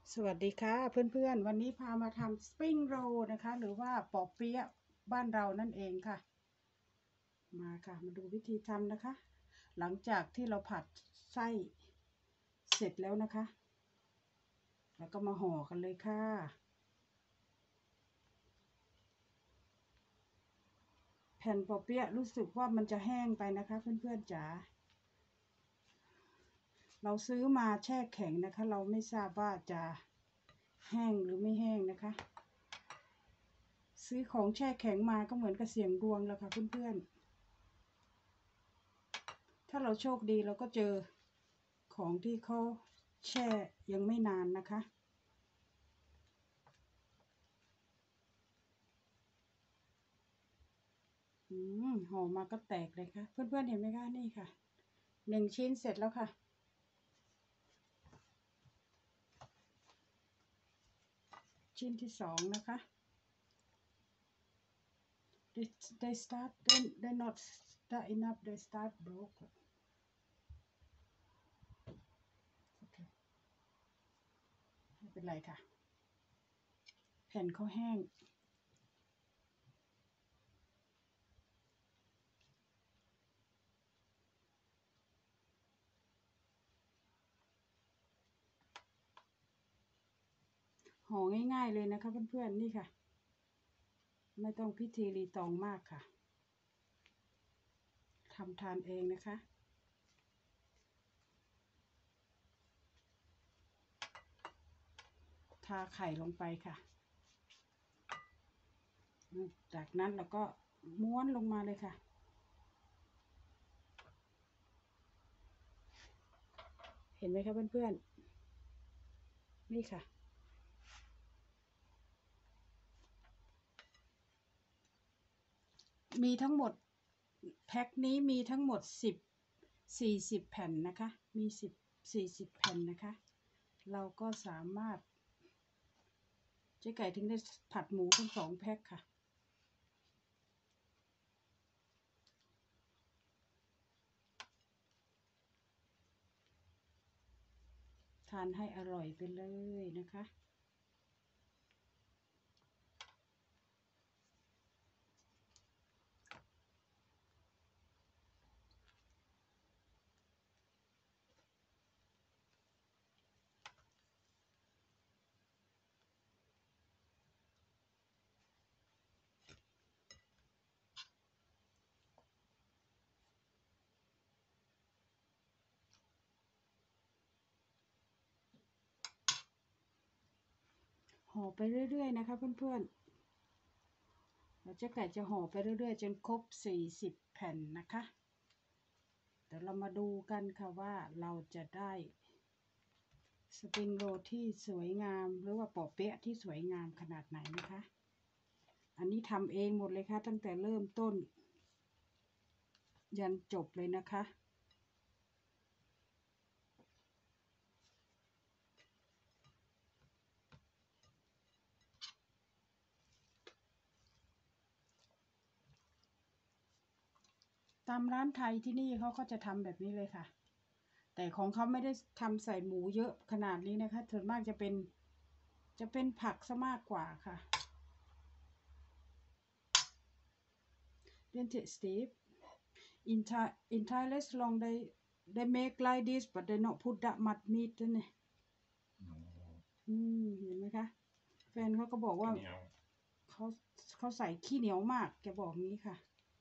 สวัสดีค่ะเพื่อนๆวันนี้พามาทำสปริงโรลนะคะหรือว่าปอเปี๊ยะบ้านเรานั่นเองค่ะมาค่ะมาดูวิธีทำนะคะหลังจากที่เราผัดไส้เสร็จแล้วนะคะแล้วก็มาห่อกันเลยค่ะแผ่นปอเปี๊ยะรู้สึกว่ามันจะแห้งไปนะคะเพื่อนๆจ๋าเราซื้อมาแช่แข็งนะคะเราไม่ทราบว่าจะแห้งหรือไม่แห้งนะคะซื้อของแช่แข็งมาก็เหมือนกับเสี่ยงดวงแล้วค่ะเพื่อนๆถ้าเราโชคดีเราก็เจอของที่เขาแช่ยังไม่นานนะคะห่อมาก็แตกเลยค่ะเพื่อนๆเห็นไหมคะนี่ค่ะ1 ชิ้นเสร็จแล้วค่ะชิ้นที่2นะคะ they start they not start enough they start broke โอเคไม่เป็นไรค่ะแผ่นเขาแห้งห่อง่ายๆเลยนะคะเพื่อนๆนี่ค่ะไม่ต้องพิธีรีตองมากค่ะทำทานเองนะคะทาไข่ลงไปค่ะจากนั้นเราก็ม้วนลงมาเลยค่ะเห็นไหมคะเพื่อนๆนี่ค่ะมีทั้งหมดแพ็คนี้มีทั้งหมด40 แผ่นนะคะมี40 แผ่นนะคะเราก็สามารถเจ๊ไก่ถึงได้ผัดหมูทั้ง2 แพ็คค่ะทานให้อร่อยไปเลยนะคะห่อไปเรื่อยๆนะคะเพื่อนๆเราเจ๊ไก่จะห่อไปเรื่อยๆจนครบ40 แผ่นนะคะเดี๋ยวเรามาดูกันค่ะว่าเราจะได้สปริงโรลที่สวยงามหรือว่าปอเปี๊ยะที่สวยงามขนาดไหนนะคะอันนี้ทำเองหมดเลยค่ะตั้งแต่เริ่มต้นยันจบเลยนะคะตามร้านไทยที่นี่เขาก็จะทำแบบนี้เลยค่ะแต่ของเขาไม่ได้ทำใส่หมูเยอะขนาดนี้นะคะส่วนมากจะเป็นผักซะมากกว่าค่ะDidn't it, Steve? In Thai restaurant they make like this but they not put that much meat in it เห็นไหมคะแฟนเขาก็บอกว่าเขาเขาใส่ขี้เหนียวมากแกบอกงี้ค่ะ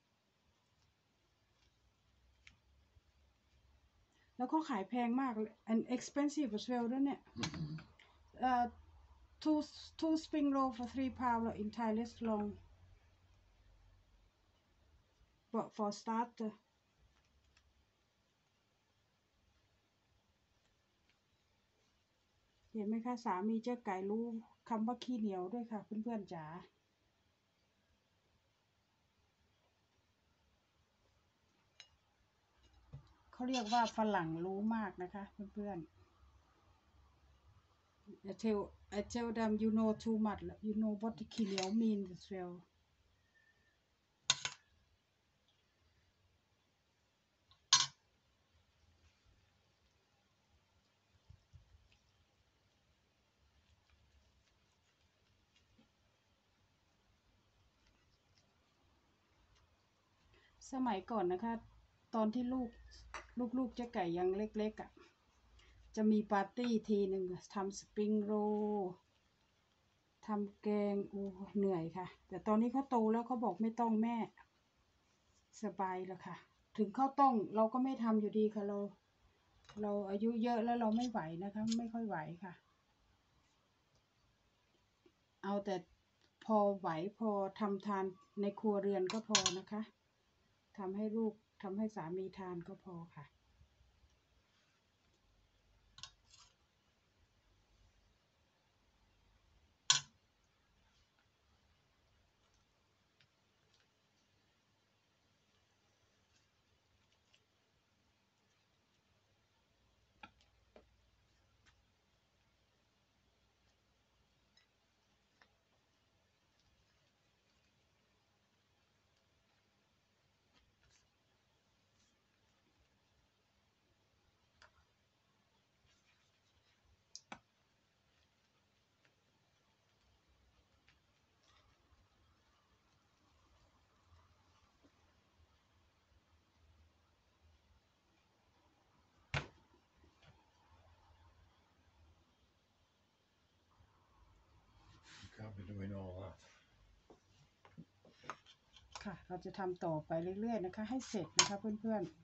แล้วเขาขายแพงมาก and expensive as well ด้วยเนี่ยtwo spring roll for £3 in Thai restaurant but for starter เห็นไหมคะสามีเจ๊ไก่รู้คำว่าขี้เหนียวด้วยค่ะเพื่อนๆจ๋าเขาเรียกว่าฝรั่งรู้มากนะคะเพื่อนๆ I tell them you know too much you know what the ขี้เหนียว means as well สมัยก่อนนะคะตอนที่ลูกเจ๊ไก่ยังเล็กๆอ่ะจะมีปาร์ตี้ทีหนึ่งทำสปริงโรลทำแกงเหนื่อยค่ะแต่ตอนนี้เขาโตแล้วเขาบอกไม่ต้องแม่สบายแล้วค่ะถึงข้าวต้มเราก็ไม่ทำอยู่ดีค่ะเราอายุเยอะแล้วเราไม่ไหวนะคะไม่ค่อยไหวค่ะเอาแต่พอไหวพอทำทานในครัวเรือนก็พอนะคะทำให้ลูกทำให้สามีทานก็พอค่ะ Can't be doing all that. ค่ะเราจะทำต่อไปเรื่อยๆนะคะให้เสร็จนะคะเพื่อนๆ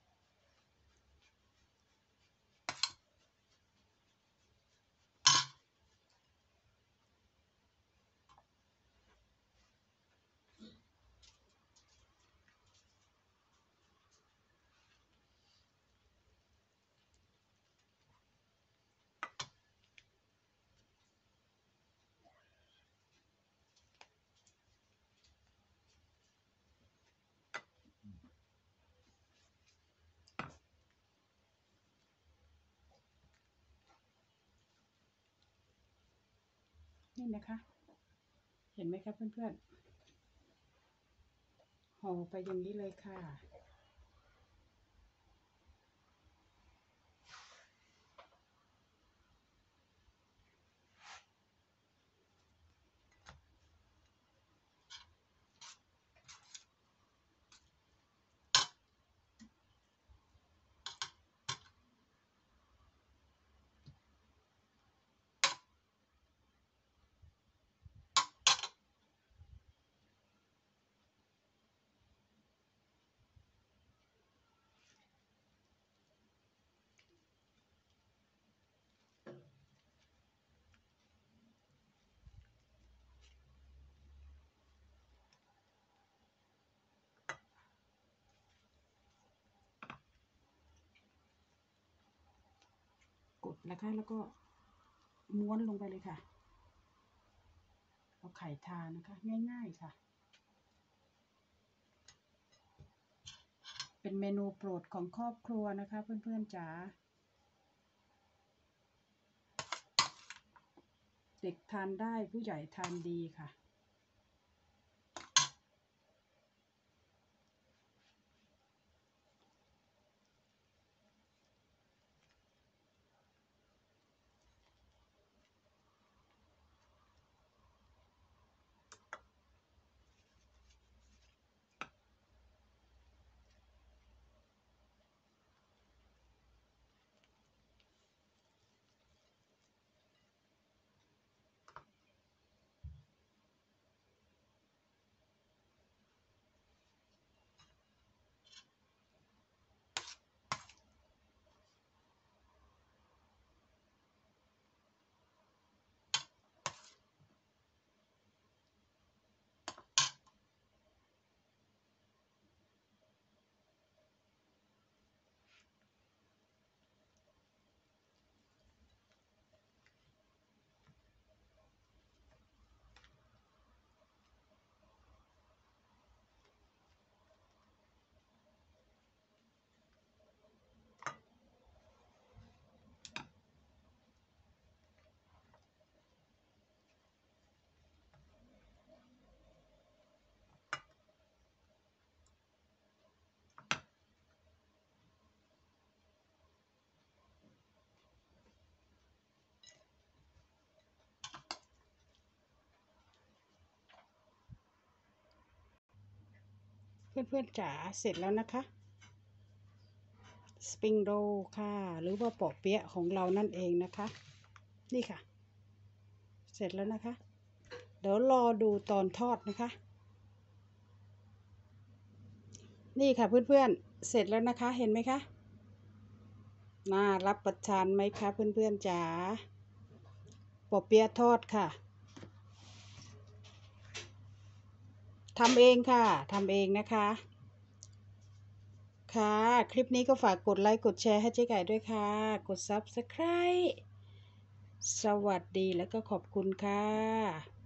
นี่นะคะเห็นไหมคะเพื่อนๆห่อไปอย่างนี้เลยค่ะกดนะคะแล้วก็ม้วนลงไปเลยค่ะเอาไข่ทานะคะง่ายๆค่ะเป็นเมนูโปรดของครอบครัวนะคะเพื่อนๆจ๋าเด็กทานได้ผู้ใหญ่ทานดีค่ะเพื่อนๆจ๋าเสร็จแล้วนะคะสปริงโรลค่ะหรือว่าปอเปี๊ยะของเรานั่นเองนะคะนี่ค่ะเสร็จแล้วนะคะเดี๋ยวรอดูตอนทอดนะคะนี่ค่ะเพื่อนๆเสร็จแล้วนะคะเห็นไหมคะน่ารับประทานไหมคะเพื่อนๆจ๋าปอเปี๊ยะทอดค่ะทำเองค่ะทำเองนะคะค่ะคลิปนี้ก็ฝากกดไลค์กดแชร์ให้เจ๊ไก่ด้วยค่ะกด Subscribe สวัสดีแล้วก็ขอบคุณค่ะ